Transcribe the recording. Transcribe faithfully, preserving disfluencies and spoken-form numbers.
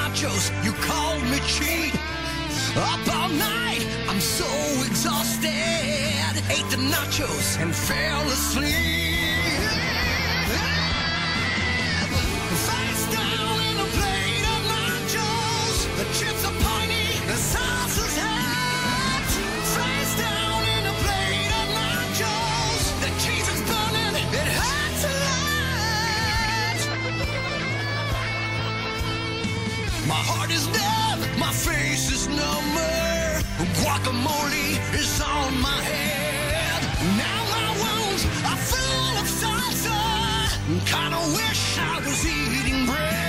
nachos, you called me cheap. Up all night, I'm so exhausted. Ate the nachos and fell asleep. Face down in a plate of nachos. The chips are pointy, the sauce is hot. Face down in a plate of nachos. The cheese is burning, it hurts a lot. My heart is dead, my face is number. Guacamole is on my head. Now my wounds are full of salsa. Kinda wish I was eating bread.